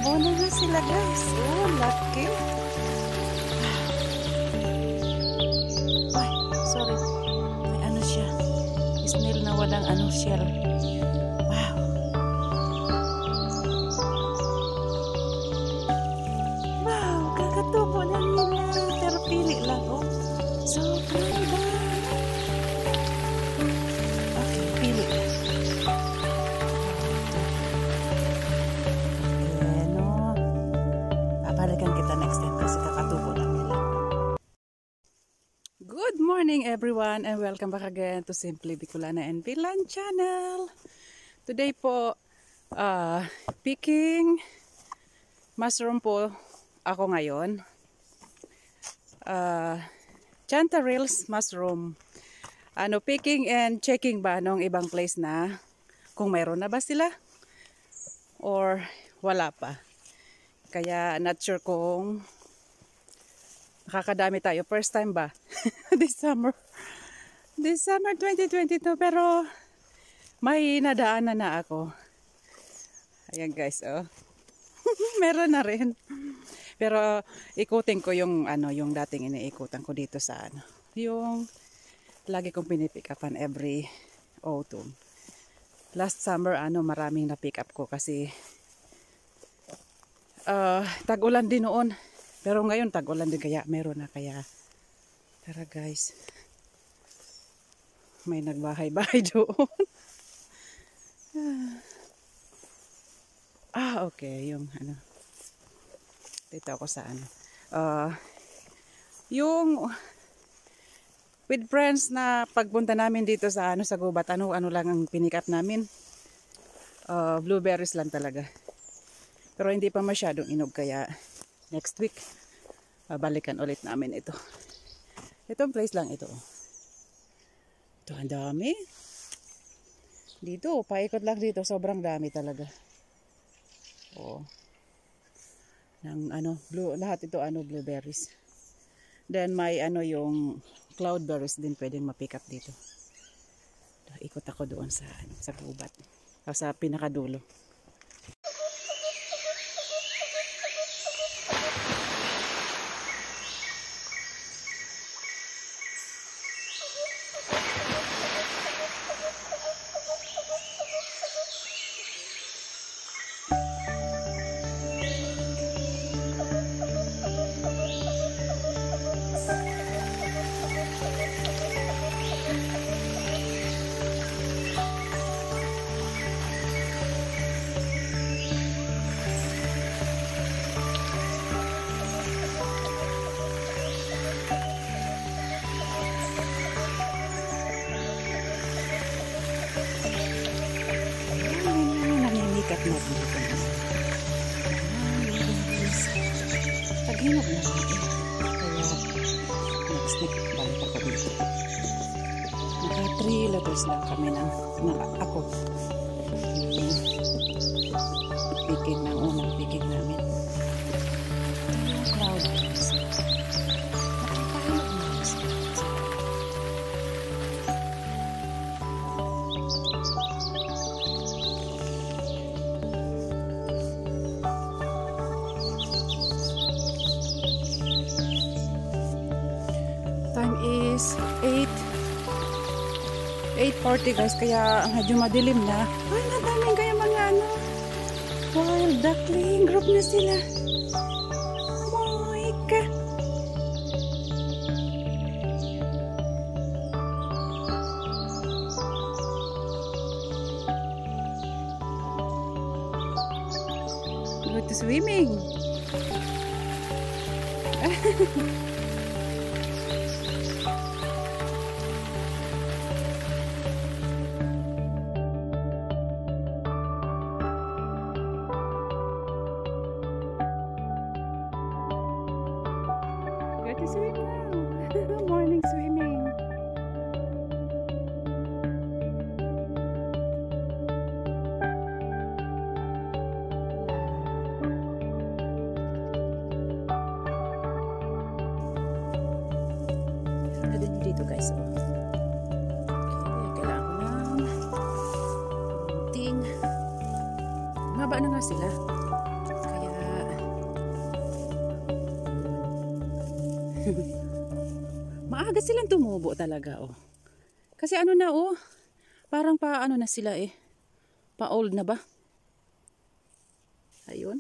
Tumubo na nga sila guys. Oh, laki. Ay, sorry. May ano siya. Snail na walang ano shell. Wow. Wow, kakatubo na nila. Pero pili lang oh. Sobrang dami. Okay, pili. Balikan kita next time kasi kakatubo lang nila. Good morning everyone and welcome back again to Simply Bicolana and Finland channel. Today po, picking mushroom po ako ngayon. Chanterelles mushroom. Picking and checking ba nung ibang place na kung mayroon na ba sila or wala pa. Kaya not sure kung nakakadami tayo. First time ba? This summer 2022. Pero may nadaanan na ako. Ayan guys, oh. Meron na rin. Pero ikutin ko yung yung dating iniikutan ko dito sa yung lagi kong pinipick upan every autumn. Last summer maraming na pick up ko kasi tag-ulan din noon. Pero ngayon tag-ulan din kaya meron na kaya. Tara guys. May nagbahay-bahay doon. Okay. Yung dito ako sa yung with friends na pagpunta namin dito sa sa gubat. Ano lang ang pinick up namin. Blueberries lang talaga. Pero hindi pa masyadong inog kaya next week balikan ulit namin ito. Itong place lang ito. Ito ang dami. Dito, paikot lang dito. Sobrang dami talaga. Oh. Lahat ito blueberries. Then may yung cloudberries din pwedeng ma-pick up dito. Ikot ako doon sa gubat. Sa pinakadulo. Taghinap na natin. Kaya next week balik ako dito. Naka 3 letters lang kami ako. Picking ng unang picking namin. Yung cloudberries. Nakapahilap na namin. Time is 8:40 guys, kaya medyo madilim na. Ay, nadaming kaya mga wild duckling group na sila. My God. Go to swimming. To swim now. Morning swimming. Ano din dito guys. Kailangan ko ng ting. Maba na nga sila. Kaya Maaga silang tumubo talaga, oh. Kasi ano na, oh. Parang pa ano na sila eh. Pa old na ba? Ayun.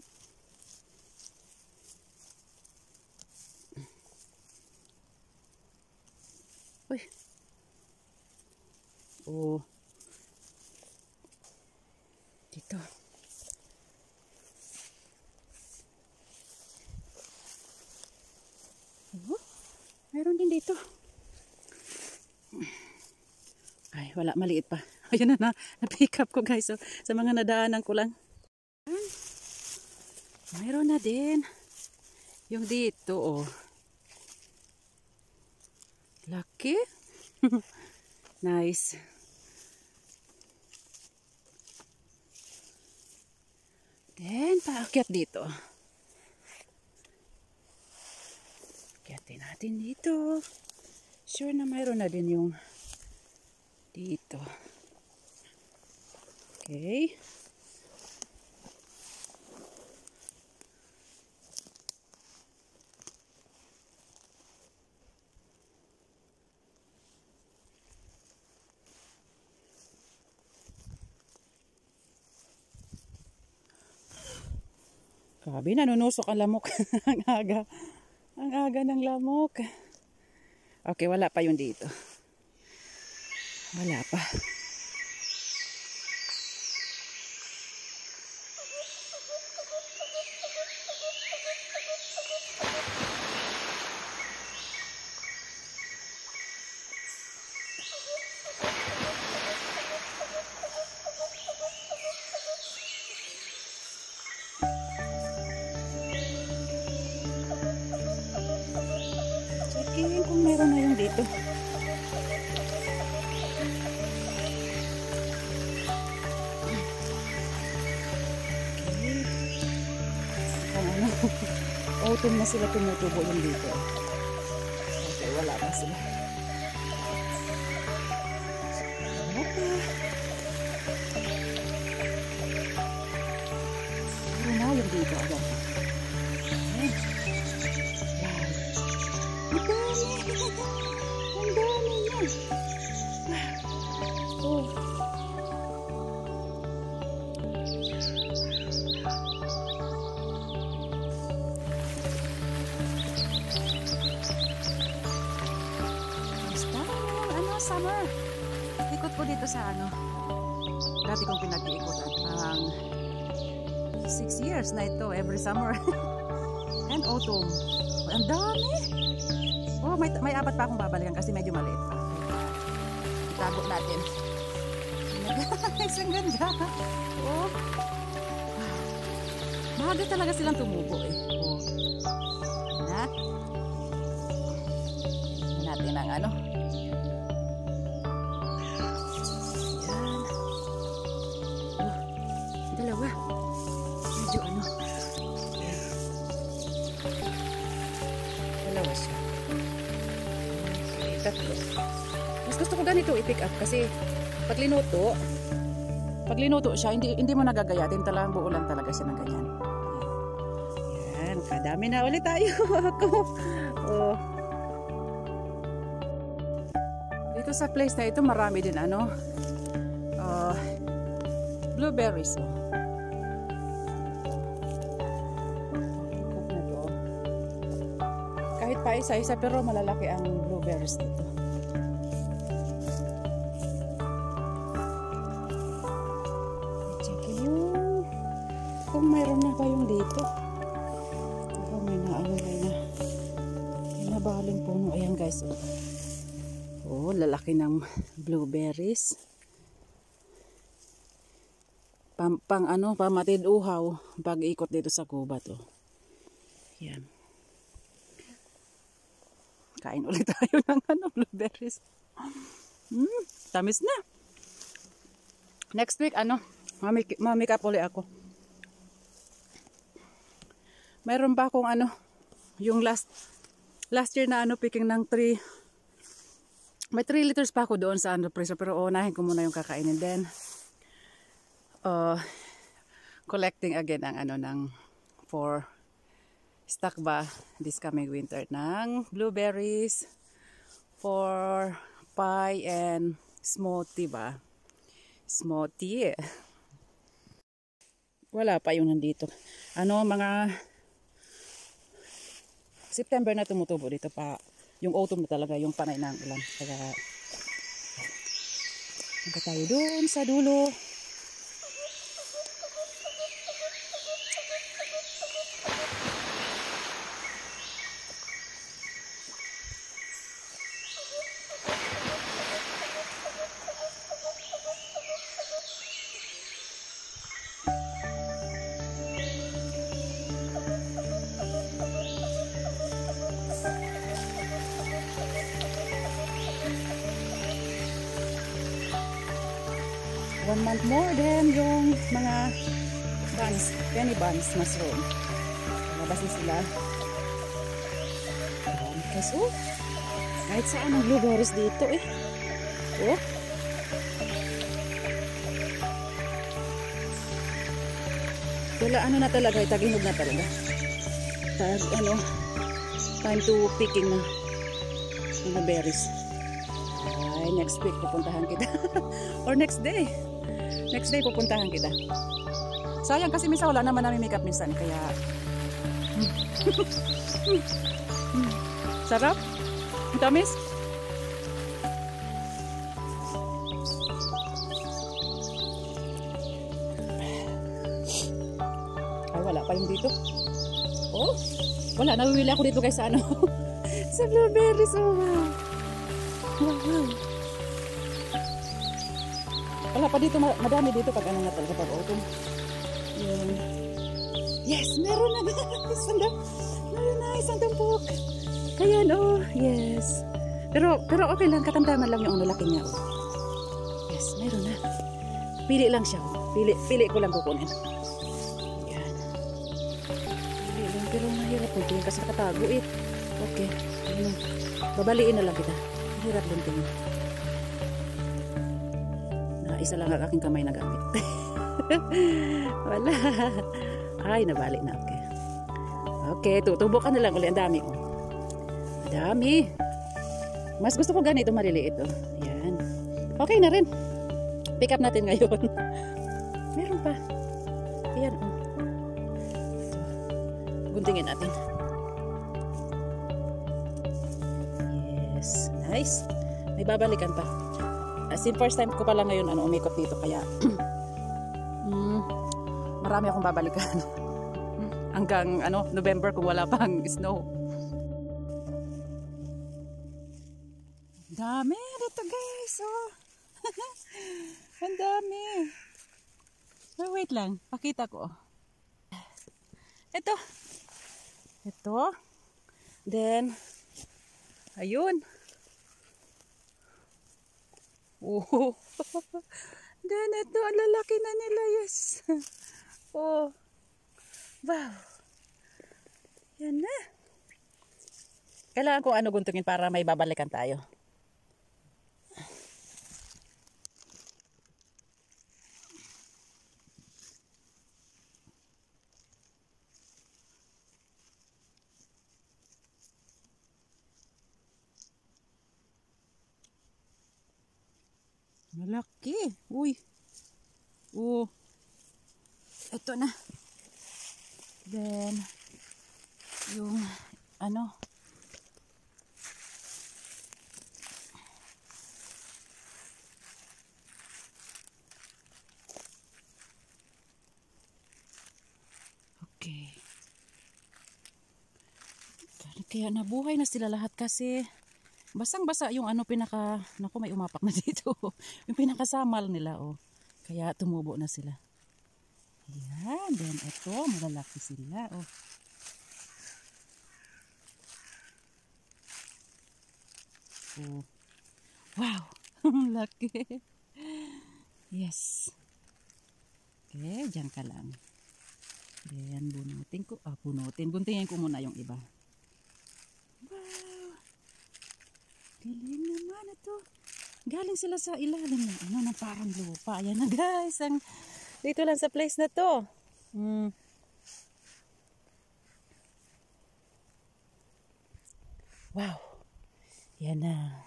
Uy. Oh. Dito. Oh. Meron din dito. Ay, wala, maliit pa. Ayun na-pick up ko guys. So, sa mga nadaanan ko lang. Meron na din. Yung dito, oh. Lucky. Nice. Then, paakyat dito. Akyatin natin dito. Sure na mayroon na din yung dito. Okay. Grabe, nanunusok ang lamok. Ang aga. Ang aga ng lamok. Okay, wala pa yun dito. Wala pa. Checking kung meron na yung dito. Autumn na sila tumutubo yung dito. Okay, wala pa sila. Wala pa. Meron na yung dito. Ayan. Ang dami. Ang dami niya. Oh. Summer. Ikot ko dito sa ano. Dati kong pinag-iikotan. 6 years na ito every summer. And autumn. Ang dami. Oh, may apat pa akong babalikan kasi medyo maliit pa. Itago natin. Guys, ang ganda. Oh. Mahagad talaga silang tumubo eh. Oh. Na. Natin ang ano. Dalawa. Medyo ano. Dalawa siya. Okay, tatlo. Mas gusto ko ganito i-pick up kasi pag linuto siya, hindi mo nagagayatin. Talagang buo lang talaga siya ng ganyan. Yan. Kadami na ulit tayo. Ako. Oh. Dito sa place na ito, marami din ano. Blueberries. Oh. Kahit pa isa-isa pero malalaki ang blueberries dito. Check yung kung mayroon na kayong dito. Pero may nabaling puno. Ayan guys. Oh, lalaki ng blueberries. Pamatid uhaw pag ikot dito sa gubat. Oh. Yan. Kain ulit tayo ng blueberries. Tamis na. Next week, mamikap ulit ako. Mayroon pa akong yung last year na picking ng 3. May 3 liters pa ako doon sa freezer, pero unahin ko muna yung kakainin. Then, collecting again ang ng 4 stock ba this coming winter ng blueberries for pie and smoothie ba? Smoothie. Wala pa yung nandito. Ano, mga September na tumutubo dito pa. Yung autumn na talaga, yung panay ng ulan. Kaya, hangga tayo doon sa dulo. One month more then yung mga buns, penny buns mushroom. Labas na sila. Kasi kahit saan ang blueberries dito eh. Oh. Wala ano na talaga, tag-inog na talaga. Time to picking na mga berries. Ay, next week pupuntahan kita. Or next day. Next day pupuntahan kita. Sayang kasi minsan wala naman namin makeup minsan. Kaya sarap. Ang tamis. Ay, wala pa yung dito. Oh, wala. Nawiwili ako dito guys sa ano. Sa blueberries. Oh, wow. Wow. Wala pa dito, madami dito pag ano nga talaga pag autumn. Yun. Yes, meron na guys. Very nice ang tumpok. Kaya oh, yes. Pero okay lang, katamtaman lang yung lalaki niya. Oh. Yes, meron na. Pili lang siya. Oh. Pili ko lang kukunin. Yan. Pili lang, pero mahirap po tingin kasi nakatago eh. Okay. Ano, babaliin na lang kita. Mahirap din tingin. Isa lang ang aking kamay na gamit. Wala. Ay, nabalik na. Okay. Okay, tutubo ka na lang ulit. Ang dami. Ang dami. Mas gusto ko ganito maliliit. Oh. Yan. Okay na rin. Pick up natin ngayon. Meron pa. Ayan. Oh. Guntingin natin. Yes. Nice. May babalikan pa. As in, first time ko pala ngayon umikot dito kaya marami akong babalikan hanggang November kung wala pang snow. Dami dito guys. Oh. Ang dami. Oh, wait lang, pakita ko. Ito. Then ayun. Oh. Then ito, ang lalaki na nila, yes. Oh. Wow. Yan na. Kailangan kong guntungin para may babalikan tayo. Malaki. Uy. Oh. Ito na. Then, yung okay. Kaya nabuhay na sila lahat kasi basang-basa yung naku, may umapak na dito. Yung pinakasamal nila, oh. Kaya tumubo na sila. Ayan, then ito, malalaki sila, oh. Oh. Wow, laki. Yes. Okay, dyan ka lang. Then, guntingin ko muna yung iba. Galing naman ito. Galing sila sa ilalim ng parang lupa. Ayan na guys. Dito lang sa place na to. Wow. Yan na.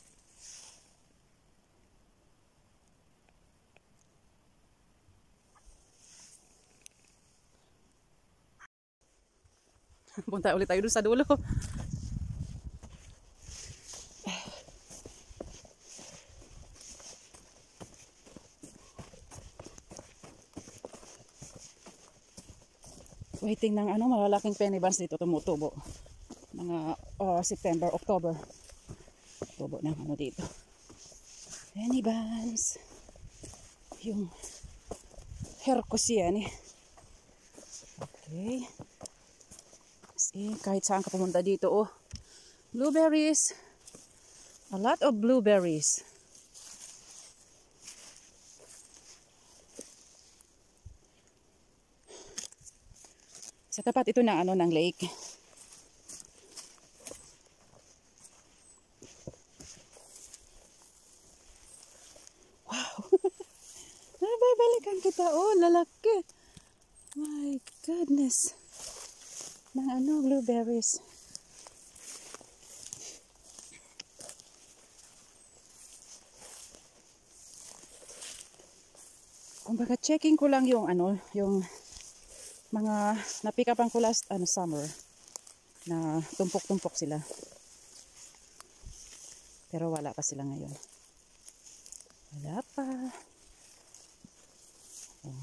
Punta ulit tayo dun sa dulo. Waiting ng malalaking penny buns dito tumutubo. Mga September, October. Tubo ng dito. Penny buns. Yung hercos yan eh. Okay. Kahit saan ka pumunta dito, oh. Blueberries. A lot of blueberries. Sa tapat ito ng lake. Wow. Nababalikan kita, oh, lalaki. My goodness. Ng blueberries. Kumbaga checking ko lang yung yung mga napikapan ko last summer na tumpok-tumpok sila. Pero wala pa sila ngayon. Wala pa. Oh.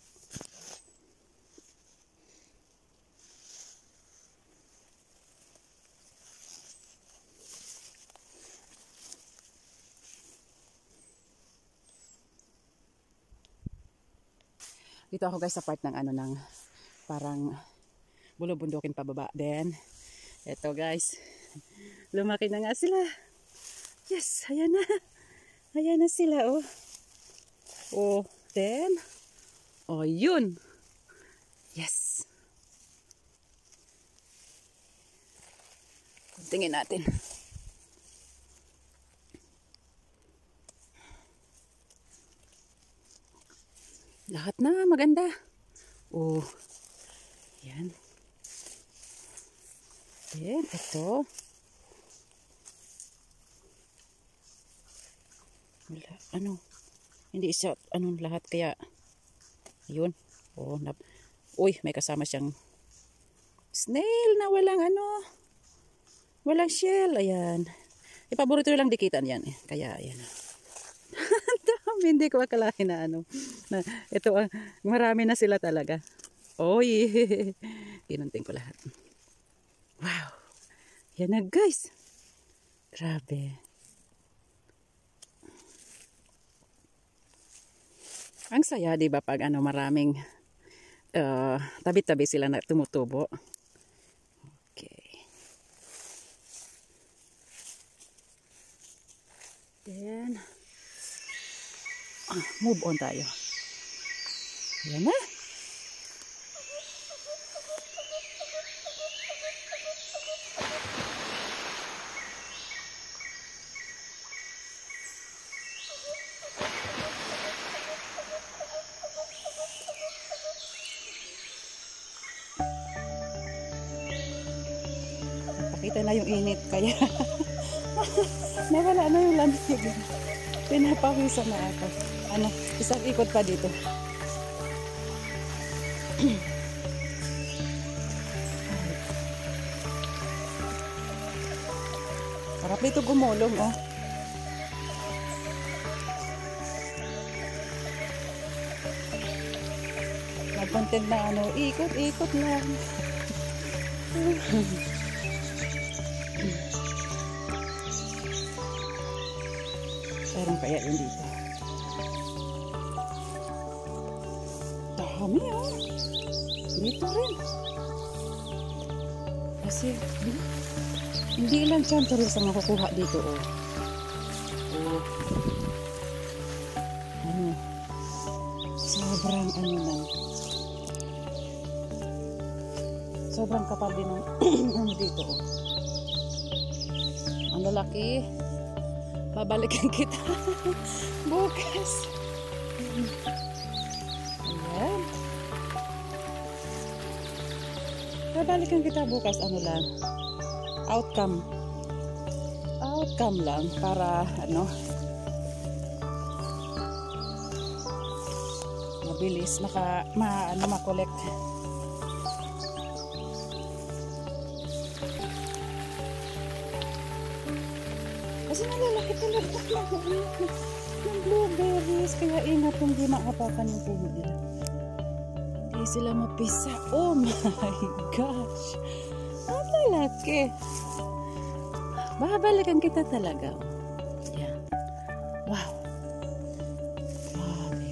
Dito ako guys sa part ng ng parang bulubundukin pababa. Then, eto guys, lumaki na nga sila. Yes, ayan na. Ayan na sila, oh. Oh, then, oh, yun. Yes. Tingin natin. Lahat na maganda. Oh. Yan. Then, ito. Wala, hindi siya, lahat kaya, yun. Oh, uy, may kasama siyang snail na walang shell. Ayan. Ipaborito lang dikitan yan eh. Kaya, ayan. Hindi ko akalain na na ito marami na sila talaga. Oy, tinunting ko lahat. Wow. Yan na guys. Grabe. Ang saya, di ba, pag maraming tabi-tabi sila na tumutubo. Okay. Then move on tayo. Yan na. Pakita na yung init kaya nawala na yung lamig. Pinapawisan na ako. Isang ikot pa dito. Sarap dito gumulong, oh. Nag-content na ikot-ikot lang. Parang kaya yun dito. Dami, oh. Dito rin. Kasi, hindi lang chanterelles ang makukuha dito, oh. Oh. Sobrang lang. Sobrang kapal din ng dito, oh. Ang lalaki. Babalikan kita bukas. Ayan. Babalikan kita bukas, lang. Outcome. short cam lang para ano mabilis ma-collect. Kasi nalalaki talaga ng blueberries, kaya ingat kung di makapakan yung puno nila. Hindi sila mapisa. Oh my gosh! Ang lalaki. Babalikan kita talaga. Yan. Wow. Grabe.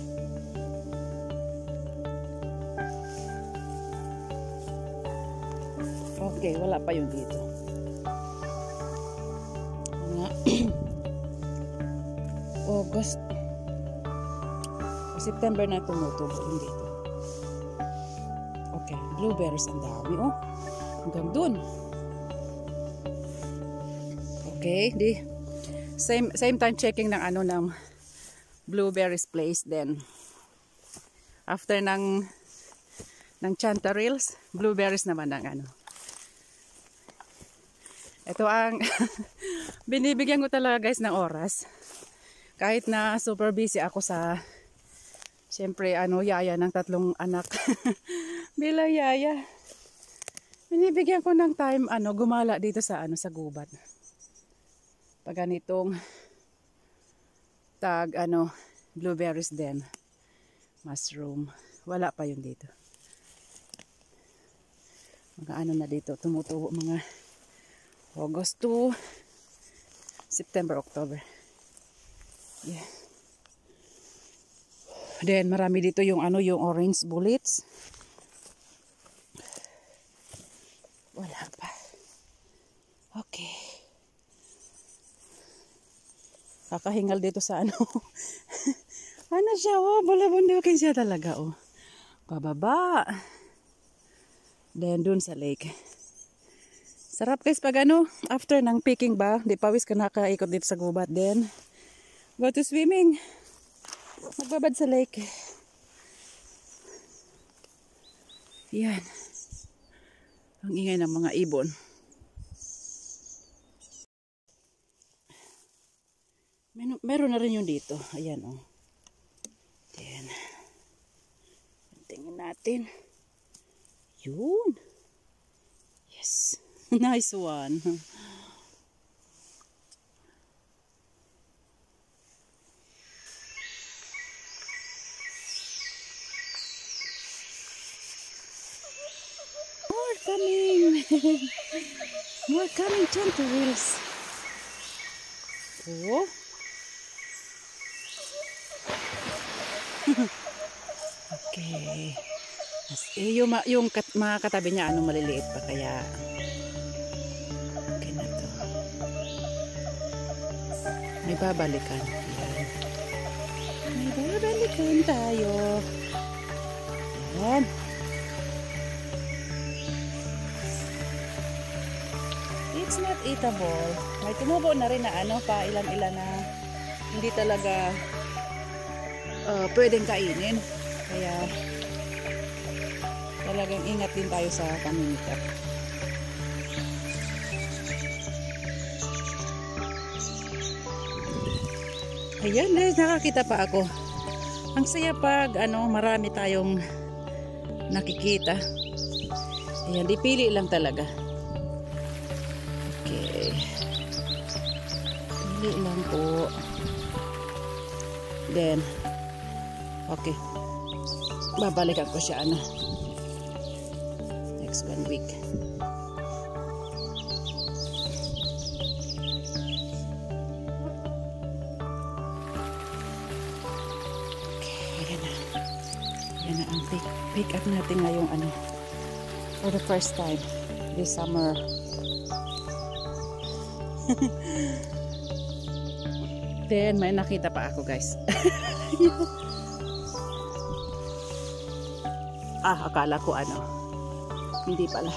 Okay, wala pa yung dito. August. September na tumutubo yung dito. Okay, blueberries ang dami. Oh, hanggang dun. Okay, di same time checking ng ano ng blueberries place then. After ng chanterelles, blueberries naman ng ano. Ito ang binibigyan ko talaga guys ng oras. Kahit na super busy ako sa siyempre ano yaya ng 3 anak. Bilang yaya. Binibigyan ko ng time ano gumala dito sa ano sa gubat. Pag ganitong tag ano blueberries din. Mushroom. Wala pa yun dito. Mga ano na dito tumutubo mga August to September, October. Yeah. Then marami dito yung ano yung orange bullets. Wala pa. Okay. Kakahingal dito sa ano. Ano siya oh, bulabundukin siya talaga oh. Pababa. Then dun sa lake. Sarap guys pag ano, after ng picking ba, di pawis ka nakaikot dito sa gubat. Then go to swimming. Magbabad sa lake. Yan. Ang ingay ng mga ibon. Meron na rin yung dito. Ayan oh. Then, tingnan natin. Yun. Yes. Nice one. More coming. More coming chanterelles. Oh. Okay. Yung mga katabi niya ano maliliit pa kaya okay na to. May babalikan. Yan. May babalikan tayo. Yan. It's not eatable. May tumubo na rin na ano pa ilan-ilan na hindi talaga pwedeng kainin. Kaya talagang ingat din tayo sa pamimikat. Ayan guys, nakakita pa ako. Ang saya pag ano, marami tayong nakikita. Ayan, dipili lang talaga. Okay. Pili lang po. Then, okay. Babalikan ko siya ano. Next 1 week. Yan na ang pick up natin ngayong ano for the first time this summer. Then may nakita pa ako guys. Akala ko ano hindi pala.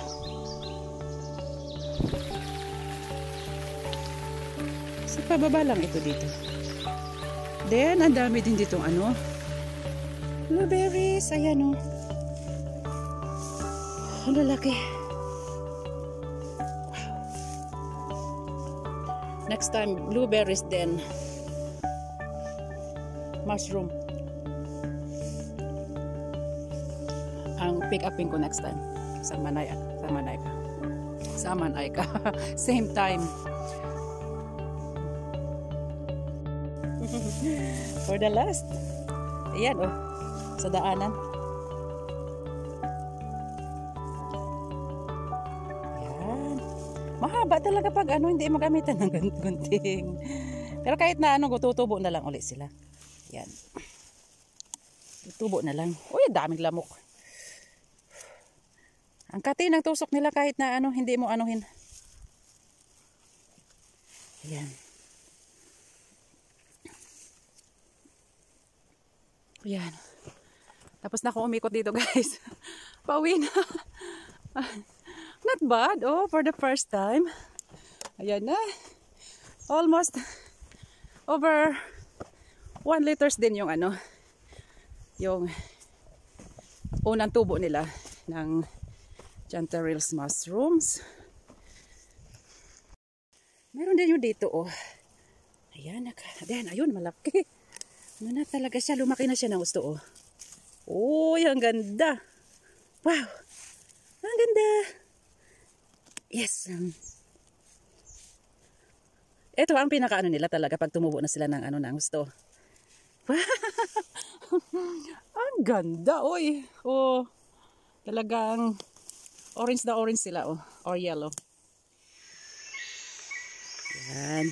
Sa pababa lang ito dito. Then ang dami din ditong ano blueberries, ayan o. Ang lalaki. Wow. Next time, blueberries then mushroom. Ang pick upin ko next time. Samanay ka. Same time. For the last. Ayan oh. Sa daanan. Ayan. Mahaba talaga pag ano, hindi magamitan ng gunting. Pero kahit na ano, tutubo na lang ulit sila. Ayan. Tutubo na lang. Uy, daming lamok. Ang kati ng tusok nila kahit na ano, hindi mo anuhin. Ayan. Ayan. Tapos na ako umikot dito guys. Pauwi na. Not bad. Oh, for the first time. Ayan na. Almost over 1 liters din yung ano. Yung unang tubo nila ng chanterelles mushrooms. Meron din yung dito oh. Ayan, ayun, malaki. Ano na talaga siya, lumaki na siya ng gusto oh. Uy, ang ganda. Wow. Ang ganda. Yes. Ito ang pinakaano nila talaga pag tumubo na sila ng ano ng gusto. Ang ganda, oy. Oh. Talagang orange na orange sila oh, or yellow. Yan.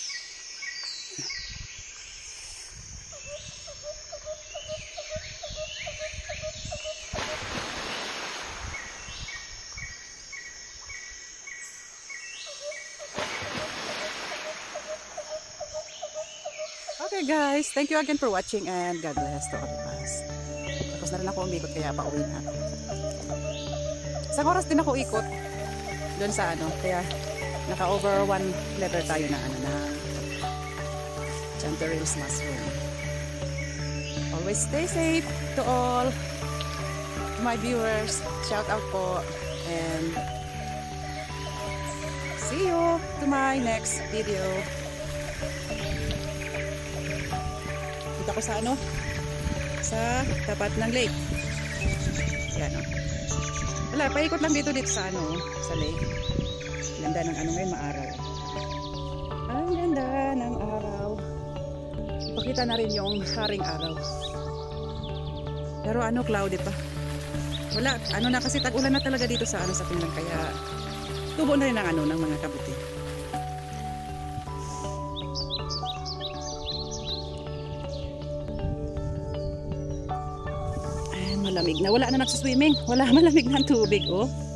Okay guys, thank you again for watching and God bless to all of us. Tapos na rin ako umikot kaya pauwi na ako. Isang oras din ako ikot doon sa ano, kaya naka over 1 letter tayo na ano na chanterelles mushroom. Always stay safe to all, to my viewers. Shout out po and see you to my next video. Kita ko sa ano, sa tapat ng lake. Yan o. Wala, paikot lang dito sa ano, sa lake. Ganda ng ano ngayon, maaraw. Ang ganda ng araw. Ipakita na rin yung haring araw. Pero ano, cloudy pa. Wala, ano na kasi tag-ulan na talaga dito sa ano sa Finland, kaya tubo na rin ang ano ng mga kabuti. Malamig na. Wala na nagsuswimming. Wala, malamig na ang tubig, oh.